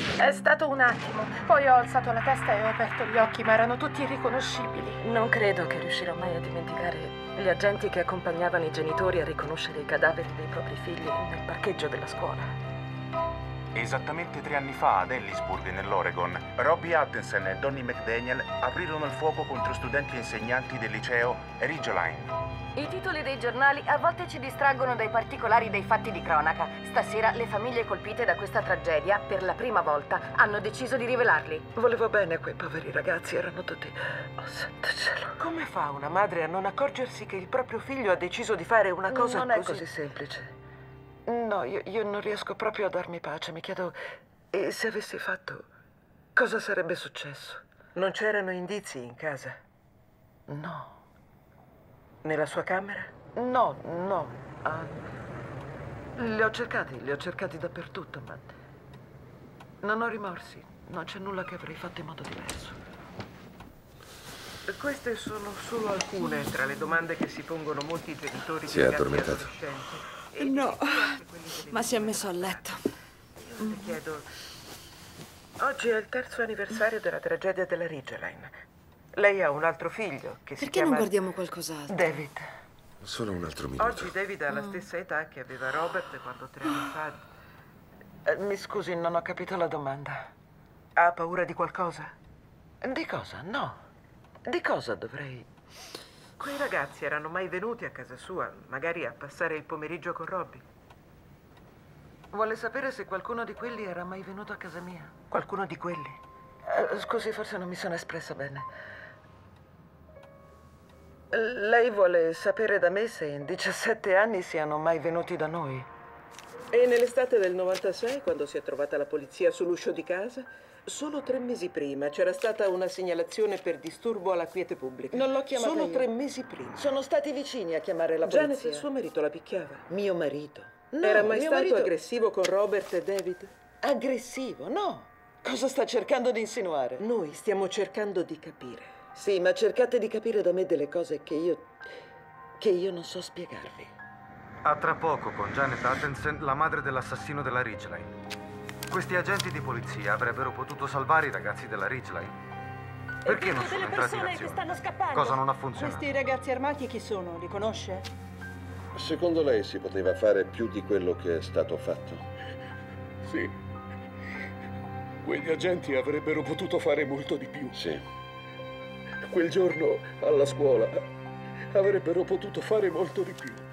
È stato un attimo. Poi ho alzato la testa e ho aperto gli occhi, ma erano tutti irriconoscibili. Non credo che riuscirò mai a dimenticare gli agenti che accompagnavano i genitori a riconoscere i cadaveri dei propri figli nel parcheggio della scuola. Esattamente 3 anni fa, ad Ellisburg, nell'Oregon, Robbie Atkinson e Donnie McDaniel aprirono il fuoco contro studenti e insegnanti del liceo Ridgeline. I titoli dei giornali a volte ci distraggono dai particolari dei fatti di cronaca. Stasera le famiglie colpite da questa tragedia, per la prima volta, hanno deciso di rivelarli. Volevo bene a quei poveri ragazzi, erano tutti... Oh, santo cielo. Come fa una madre a non accorgersi che il proprio figlio ha deciso di fare una cosa così? Non è così semplice. No, io non riesco proprio a darmi pace. Mi chiedo, e se avessi fatto, cosa sarebbe successo? Non c'erano indizi in casa? No. Nella sua camera? No, no. Li ho cercati dappertutto, ma non ho rimorsi. Non c'è nulla che avrei fatto in modo diverso. Queste sono solo alcune tra le domande che si pongono molti genitori di Si è ragazzi addormentato? adolescenti. No, ma si è messo a letto. Io le chiedo... Oggi è il 3° anniversario della tragedia della Ridgeline. Lei ha un altro figlio che si Perché chiama... non guardiamo qualcos'altro? David. Solo un altro minuto. Oggi David ha la stessa età che aveva Robert quando 3 anni fa... Mi scusi, non ho capito la domanda. Ha paura di qualcosa? Di cosa? No. Di cosa dovrei... Quei ragazzi erano mai venuti a casa sua, magari a passare il pomeriggio con Robbie? Vuole sapere se qualcuno di quelli era mai venuto a casa mia? Qualcuno di quelli? Scusi, forse non mi sono espressa bene. Lei vuole sapere da me se in 17 anni siano mai venuti da noi? E nell'estate del 96, quando si è trovata la polizia sull'uscio di casa, solo 3 mesi prima c'era stata una segnalazione per disturbo alla quiete pubblica. Non l'ho chiamata Solo io. 3 mesi prima. Sono stati vicini a chiamare la polizia. Janet, il suo marito la picchiava. Mio marito? No, era mai stato aggressivo con Robert e David? Aggressivo? No. Cosa sta cercando di insinuare? Noi stiamo cercando di capire. Sì, ma cercate di capire da me delle cose che io non so spiegarvi. A tra poco con Janet Atkinson, la madre dell'assassino della Ridgeline. Questi agenti di polizia avrebbero potuto salvare i ragazzi della Ridgeline. Perché non sono entrati in azione? Stanno scappando. Cosa non ha funzionato? Questi ragazzi armati chi sono? Li conosce? Secondo lei si poteva fare più di quello che è stato fatto? Sì. Quegli agenti avrebbero potuto fare molto di più. Sì. Quel giorno alla scuola avrebbero potuto fare molto di più.